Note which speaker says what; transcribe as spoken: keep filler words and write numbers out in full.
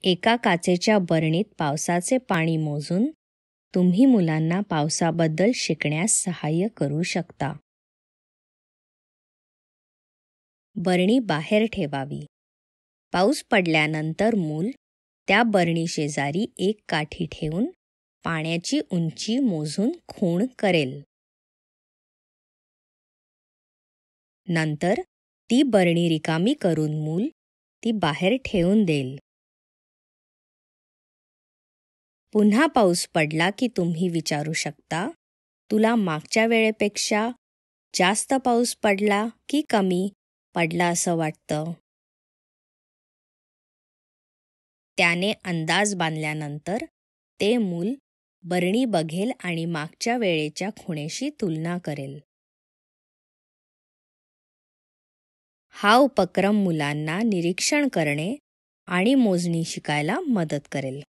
Speaker 1: एका काचेच्या बरणीत पावसाचे पाणी मोजून तुम्ही मुलांना पावसाबद्दल शिकण्यास सहाय्य करू शकता. बरणी बाहेर ठेवावी. पाऊस पडल्यानंतर मूल त्या बरणी शेजारी एक काठी ठेवून पाण्याची उंची मोजून खूण करेल. नंतर ती बरणी रिकामी करून मूल ती बाहेर ठेवून देईल. पुन्हा पाऊस पडला की तुम्ही विचारू शकता, तुला मागच्या वेळेपेक्षा जास्त पाऊस पडला की कमी पडला असं वाटतं? त्याने अंदाज बांधल्यानंतर ते मूल बरणी बघेल आणि मागच्या वेळेच्या खुणेशी तुलना करेल. हा उपक्रम मुलांना निरीक्षण करणे आणि मोजणी शिकायला मदत करेल.